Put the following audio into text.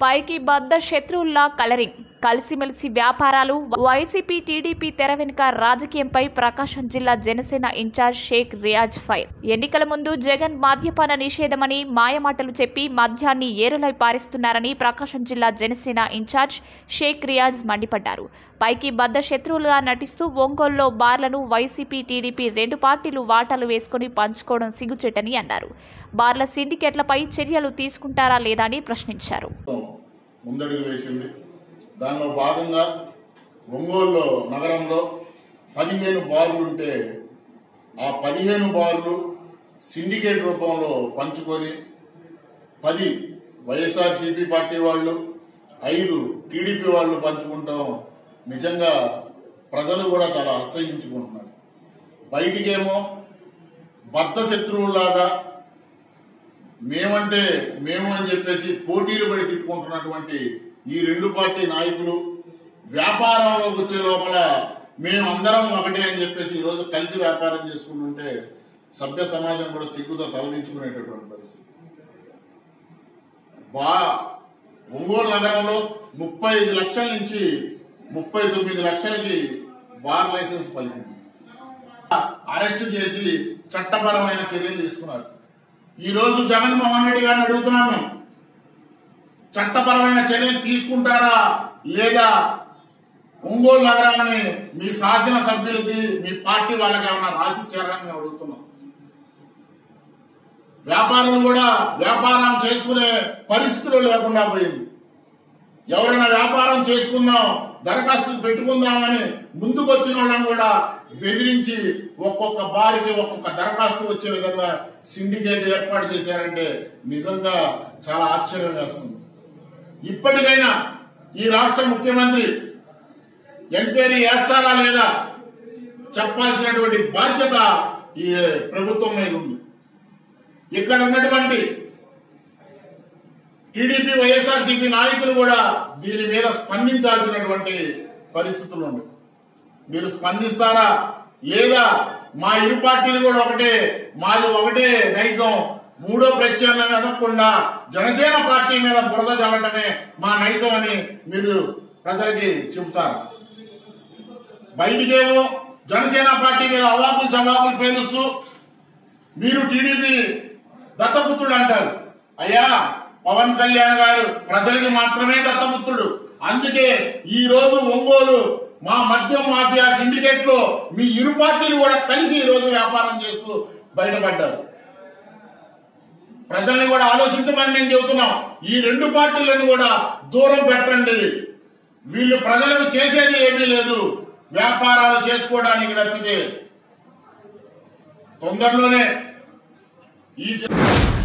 పైకి బద్ద శత్రువుల్లా కలరింగ్ కలిసిమెలిసి వ్యాపారాలు వైసీపీ టీడీపీ తెర వెనుక రాజకీయంపై ప్రకాశం జిల్లా జనసేన ఇన్ఛార్జ్ షేక్ రియాజ్ ఫైర్. ఎన్నికల ముందు జగన్ మద్యపాన నిషేధమని మాయమాటలు చెప్పి మద్యాన్ని ఏరులై పారిస్తున్నారని ప్రకాశం జిల్లా జనసేన ఇన్ఛార్జ్ షేక్ రియాజ్ మండిపడ్డారు. పైకి బద్ద శత్రువులుగా నటిస్తూ ఒంగోలులో బార్లను వైసీపీ టీడీపీ రెండు పార్టీలు వాటాలు వేసుకుని పంచుకోవడం సిగ్గుచేటని అన్నారు. బార్ల సిండికేట్లపై చర్యలు తీసుకుంటారా లేదా అని ప్రశ్నించారు. దానిలో భాగంగా ఒంగోలు నగరంలో 15 బార్లు ఉంటే ఆ 15 బార్లు సిండికేట్ రూపంలో పంచుకొని 10 వైఎస్ఆర్సీపీ పార్టీ వాళ్ళు 5 టీడీపీ వాళ్ళు పంచుకుంటాం. నిజంగా ప్రజలు కూడా చాలా అసహ్యించుకుంటున్నారు. బయటికేమో బద్ధ శత్రువులాగా మేమంటే మేము అని చెప్పేసి పోటీలు పడి తిట్టుకుంటున్నటువంటి ఈ రెండు పార్టీ నాయకులు వ్యాపారంలోకి వచ్చే లోపల మేము అందరం ఒకటే అని చెప్పేసి ఈరోజు కలిసి వ్యాపారం చేసుకుంటుంటే సభ్య సమాజం కూడా సిగ్గుతో తలదించుకునేటటువంటి పరిస్థితి. ఒంగోలు నగరంలో 35 లక్షల నుంచి 39 లక్షలకి బార్ లైసెన్స్ పలికింది. అరెస్టు చేసి చట్టపరమైన చర్యలు తీసుకున్నారు. ఈ రోజు జగన్మోహన్ రెడ్డి గారిని అడుగుతున్నాను, చట్టపరమైన చర్యలు తీసుకుంటారా లేదా? ఒంగోలు నగరాన్ని మీ శాసన సభ్యులకి మీ పార్టీ వాళ్ళకి ఏమన్నా రాసిచ్చారని అడుగుతున్నాం. వ్యాపారులు కూడా వ్యాపారం చేసుకునే పరిస్థితులు లేకుండా పోయింది. ఎవరైనా వ్యాపారం చేసుకుందాం, దరఖాస్తులు పెట్టుకుందామని ముందుకు వచ్చిన వాళ్ళని కూడా బెదిరించి ఒక్కొక్క బారికి ఒక్కొక్క దరఖాస్తు వచ్చే విధంగా సిండికేట్ ఏర్పాటు చేశారంటే నిజంగా చాలా ఆశ్చర్యం వేస్తుంది. ఇప్పటికైనా ఈ రాష్ట్ర ముఖ్యమంత్రి ఎంక్వైరీ చేస్తారా లేదా చెప్పాల్సినటువంటి బాధ్యత ఈ ప్రభుత్వం మీద ఉంది. ఇక్కడ ఉన్నటువంటి టీడీపీ వైఎస్ఆర్సీపీ నాయకులు కూడా దీని మీద స్పందించాల్సినటువంటి పరిస్థితులు ఉన్నాయి. మీరు స్పందిస్తారా లేదా? మా ఇరు పార్టీలు కూడా ఒకటే, మాది ఒకటే నైజం, మూడో ప్రత్యామ్నాయం అనకుండా జనసేన పార్టీ మీద బురద చల్లటమే మా నైజం అని మీరు ప్రజలకి చెబుతారు. బయటికేమో జనసేన పార్టీ మీద అవాకులు చవాకులు పేలుస్తూ మీరు టీడీపీ దత్తపుత్రుడు అంటారు. అయ్యా, పవన్ కళ్యాణ్ గారు ప్రజలకి మాత్రమే దత్తపుత్రుడు. అందుకే ఈ రోజు ఒంగోలు మా మద్యం మాఫియా సిండికేట్ లో మీ ఇరు పార్టీలు కూడా కలిసి ఈ రోజు వ్యాపారం చేస్తూ బయటపడ్డారు. ప్రజల్ని కూడా ఆలోచించమని మేము చెబుతున్నాం. ఈ రెండు పార్టీలను కూడా దూరం పెట్టండి. వీళ్ళు ప్రజలకు చేసేది ఏమీ లేదు, వ్యాపారాలు చేసుకోవడానికి తప్పితే. తొందరలోనే ఈ